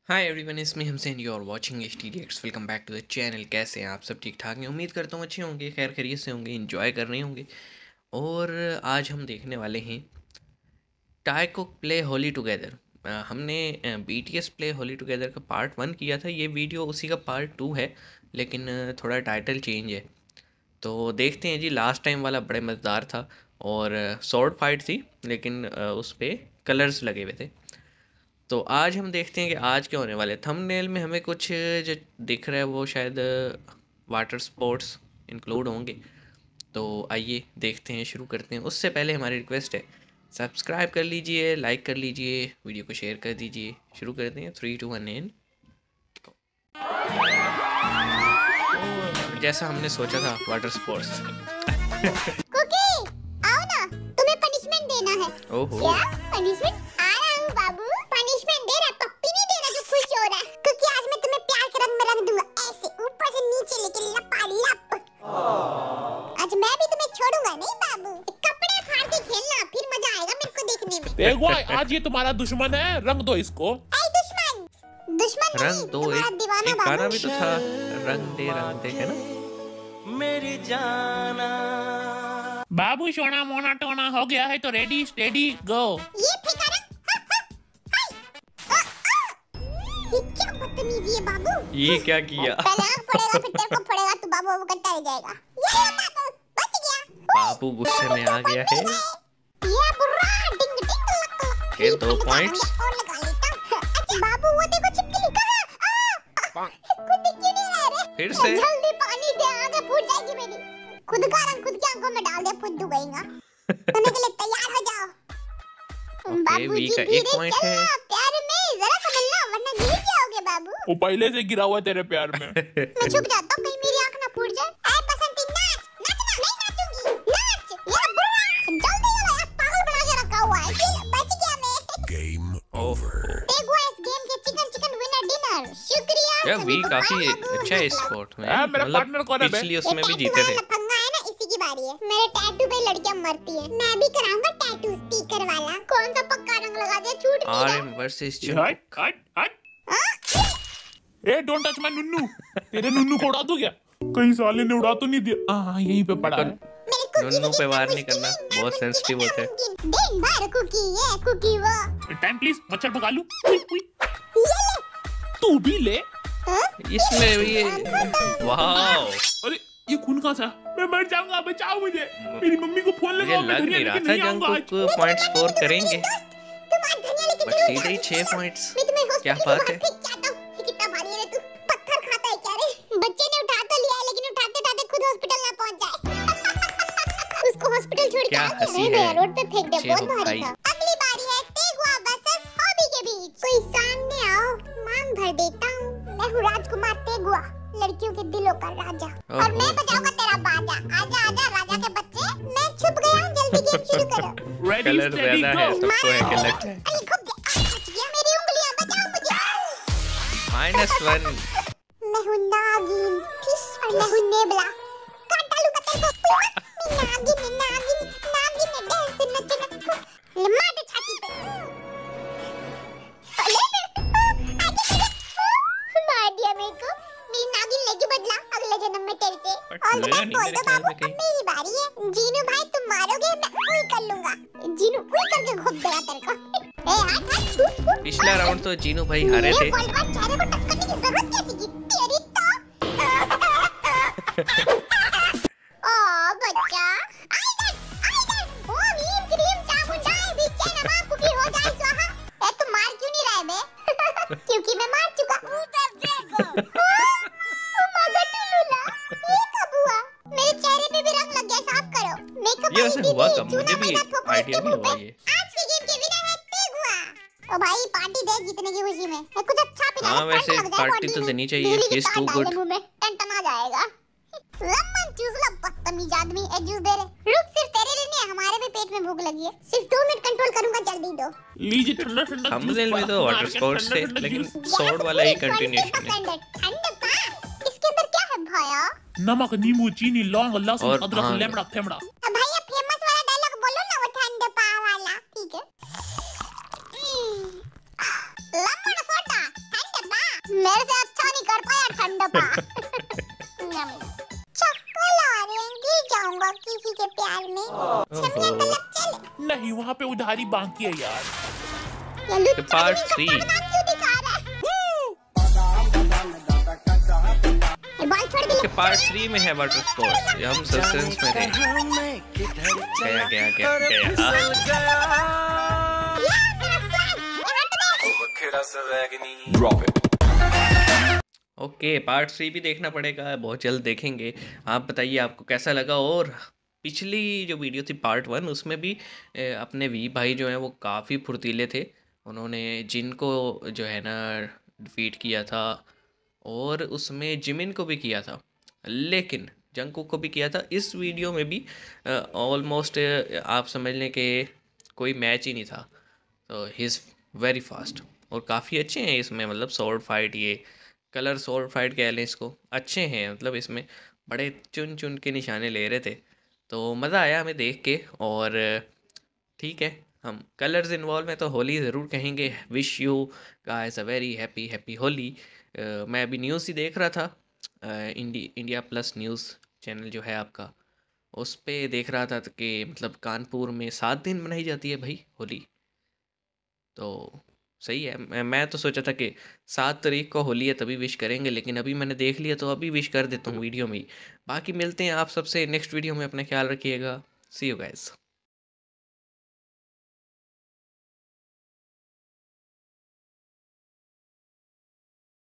हाय everyone, इसमें हमसे you are watching HTDX। Welcome back to the channel. कैसे हैं आप? सब ठीक ठाक हैं? उम्मीद करता हूँ अच्छे होंगे, खैर खैरियत से होंगे, एंजॉय कर रहे होंगे। और आज हम देखने वाले हैं टाइको प्ले होली टुगेदर। हमने BTS प्ले होली टुगेदर का पार्ट 1 किया था। ये वीडियो उसी का पार्ट 2 है, लेकिन थोड़ा टाइटल चेंज है। तो देखते हैं जी। लास्ट टाइम वाला बड़े मज़ेदार था और स्वॉर्ड फाइट थी, लेकिन उस पर कलर्स लगे हुए थे। तो आज हम देखते हैं कि आज क्या होने वाले। थंबनेल में हमें कुछ जो दिख रहा है वो शायद वाटर स्पोर्ट्स इंक्लूड होंगे। तो आइए देखते हैं, शुरू करते हैं। उससे पहले हमारी रिक्वेस्ट है, सब्सक्राइब कर लीजिए, लाइक कर लीजिए, वीडियो को शेयर कर दीजिए। शुरू करते हैं 3 2 1 एंड जैसा हमने सोचा था वाटर स्पोर्ट्स। कुकी, आओ ना, तुम्हें पनिशमेंट देना है। ओहो, क्या पनिशमेंट? आ रहा हूँ बाबू। पनिशमेंट दे रहा, पप्पी नहीं दे रहा जो खुश हो रहा है। क्योंकि आज मैं तुम्हें प्यार के रंग में रंग दूंगा, ऐसे ऊपर से नीचे लेके लपालप। आज मैं भी तुम्हें छोड़ूंगा नहीं बाबू। कपड़े फाड़ के खेलना, फिर मजा आएगा मेरे को देखने में। देखो आज ये तुम्हारा दुश्मन है, रंग दो इसको। ऐ दुश्मन, दुश्मन रंग नहीं, दो। तुम्हारा एक दीवाना गाना बाबू। भी तो था, रंग दे है ना। मेरी जाना। बाबू सोना मोना टोना हो गया है तो रेडी स्टेडी गो। ये फेंका ना। ये क्या बदतमीजी है बाबू। ये क्या किया? पहले आँख पड़ेगा फिर तेरे को पड़ेगा, तू बाबू बाबू करता रह जाएगा। ये बाबू बच गया। बाबू गुस्से में आ गया है। ये बुर्रा डिंग डिंग लक। ये 2 पॉइंट्स। और लगा लेता हूं। अच्छा बाबू वो देखो छिपकली कहां। खुद क्यों नहीं रह रहे? फिर से जल्दी पानी दे, आगे फूट जाएगी मेरी। खुद का रंग खुद की आंखों में डाल दे, फुद्दू गईगा। सोने के लिए तैयार हो जाओ। ओके, वी का 1 पॉइंट है। प्यार में जरा समझना वरना गिर जाओगे बाबू। वो पहले से गिरा हुआ है तेरे प्यार में। मैं छुप जाता हूं कहीं मेरी आंख ना फूट जाए। ऐ बसंती नाच, नाचना नहीं नाचूंगी। नाच ये बुर्रा, जल्दी चलो, यार पागल बना के रखा हुआ है। ये बच गया मैं। Game over. देखो इस गेम के चिकन विनर डिनर। शुक्रिया यार सभी वी को। काफी बाय बाबू। अच्छा है स्पोर्ट में। मेरा पार्टनर कौन है बे? पिछली ये उसमें भी टैटू जीते थे। वाला लफंगा है ना, इसी की बारी है। मेरे टैटू पे लड़कियां मरती है, मैं भी कराऊंगा टैटू स्टिकर वाला। कौन सा पक्का रंग लगा दिया, छूट नहीं रहा। RM वर्सेस हट हट हट। ए डोंट टच माय नुन्नू। तेरे नुन्नू को उड़ा दूं क्या? कहीं साले ने उड़ा तो नहीं दिया। हाँ यहीं पे पड़ा है। मेरे कुकी नुन्नू से पे वार जितना नहीं करना, मुश्किल है, बहुत नामुमकिन सेंसिटिव होता है। नामुमकिन। दिन भर कुकी ये कुकी वो। टाइम प्लीज, मच्छर भगा लूं। ये ले। तू भी ले। हाँ? इसमें भी ये वाओ, अरे ये खून कहाँ था? मैं मर जाऊंगा, बचाओ मुझे। मेरी मम्मी को फोन मुझे लगाओ, मैं लग धनिया नहीं रहा लेके था नहीं आऊंगा आज। जंगकुक पॉइंट स्कोर करेंगे, तुम आज धनिया लेके बट चलो सीधे ही जाओ। 6 पॉइंट्स। मैं तुम्हें क्या हॉस्पिटल बात के है? बाहर फेंक के आता हूं। ये कितना भारी है रे तू, पत्थर खाता है क्या रे? बच्चे ने उठा तो लिया है, लेकिन उठाते उठाते खुद हॉस्पिटल ना पहुंच जाए। उसको हॉस्पिटल छोड़ के क्या आ गया। हंसी नहीं है। भैया, रोड पे फेंक दे, बहुत चलो भारी भाई। था। अगली बारी है तेगुआ वर्सेस हॉबी के बीच। कोई सामने आओ, मांग भर देता हूं। मैं हूं राजकुमार तेगुआ, लड़कियों के दिलों का राजा। और मैं बजाऊंगा तेरा बाजा। आजा आजा राजा के बच्चे, मैं छुप गया हूं, जल्दी गेम शुरू करो। रेडी कलर स्टेडी ज्यादा है, गो। सबको है कि लगता है। अरे खुद बच गया, मेरी उंगलियां बचाओ मुझे। -1। मैं हूँ नागिन फिश और मैं हूँ नेबला। काट डालूंगा तेरे को। मैं नागिन नागिन नागिन डांस नचना। मार दे छाती पे। मार दिया मेरे को। मेरी नागिन लेगी बदला अगले जन्म में तेरे से। बट और लगा नहीं मेरे ख्याल में अब कहीं। मेरी बारी है। जीनू भाई तुम मारोगे, मैं उई कर लूंगा। जीनू उई करके घोप देगा तेरे को। ए हट हट। पिछला राउंड तो जीनू भाई हारे थे। मेरे बॉलगार्ड चेहरे को टक्कर की जरूरत कैसी की तेरी तो। ओ बच्चा, आइडन ओ नीम क्रीम चामुंडाई बिच्छे नमा कुकी हो जाए स्वाहा। ए तुम मार क्यों नहीं रहे बे? क्योंकि मैं मार चुका। उधर देखो। ओ मगर टुलुला, ये कब हुआ? मेरे चेहरे पे भी रंग लग गया, साफ करो। मेकअप ये वैसे हुआ कब? मुझे भी आइडिया नहीं हुआ ये। आज के गेम के विनर है तेगुआ। ओ भाई पार्टी दे जीतने की खुशी में। ए, कुछ अच्छा पिला हाँ, दे, वैसे ठंड लग जाए पार्टी बॉडी तो में। देनी चाहिए। बिजली की He's तार too डाल good। दे मुंह में, टन आ जाएगा। लेमन चूस लो बदतमीज आदमी। ए जूस दे रे। रुक, सिर्फ तेरे लिए नहीं, हमारे भी पेट में भूख लगी है। सिर्फ 2 मिनट कंट्रोल करूंगा, जल्दी दो। लीजिए ठंडा ठंडा। थंबनेल में तो वाटर स्पोर्ट्स थे, लेकिन स्वॉर्ड वाला ही कंटिन्यूएशन है। ठंड पा। इसके अंदर क्या है भाया? नमक, नींबू, चीनी, लौंग, लहसुन, और अदरक, भांग। लेमड़ा, फेमड़ा। भैया फेमस वाला डायलॉग बोलो ना, वो ठंड पा वाला। ठीक है। लेमन सोडा ठंड चक्कर आ रहे हैं, गिर जाऊंगा किसी के प्यार में। शम्या तलब चल। नहीं, वहाँ पे उधारी बाकी है यार। ये लुच्चा पार्ट आदमी 3 का नाम क्यों दिखा रहा है? ये बॉल छोड़ दे। ओके, पार्ट 3 में है वाटर स्पोर्ट्स। हम सस्पेंस में रहे। गया गया गया गया। यार मेरा फ्लैग यहाँ पे देख। ओके, पार्ट 3 भी देखना पड़ेगा, बहुत जल्द देखेंगे। आप बताइए आपको कैसा लगा। और पिछली जो वीडियो थी पार्ट 1, उसमें भी अपने वी भाई जो हैं वो काफ़ी फुर्तीले थे। उन्होंने जिन को जो है ना डिफीट किया था, और उसमें जिमिन को भी किया था, लेकिन जंगकुक को भी किया था। इस वीडियो में भी ऑलमोस्ट आप समझ लें कि कोई मैच ही नहीं था। तो ही इज़ वेरी फास्ट और काफ़ी अच्छे हैं इसमें, मतलब स्वॉर्ड फाइट, ये कलर स्वॉर्ड फाइट कह लें इसको, अच्छे हैं। मतलब इसमें बड़े चुन चुन के निशाने ले रहे थे, तो मज़ा आया हमें देख के। और ठीक है, हम कलर्स इन्वॉल्व हैं तो होली ज़रूर कहेंगे। Wish you guys a very happy happy Holi. मैं अभी न्यूज़ ही देख रहा था, इंडिया प्लस न्यूज़ चैनल जो है आपका, उस पे देख रहा था कि मतलब कानपुर में 7 दिन मनाई जाती है भाई होली। तो सही है। मैं तो सोचा था कि 7 तारीख को होली है तभी विश करेंगे, लेकिन अभी मैंने देख लिया तो अभी विश कर देता हूँ वीडियो में ही। बाकी मिलते हैं आप सबसे नेक्स्ट वीडियो में। अपना ख्याल रखिएगा। See you guys.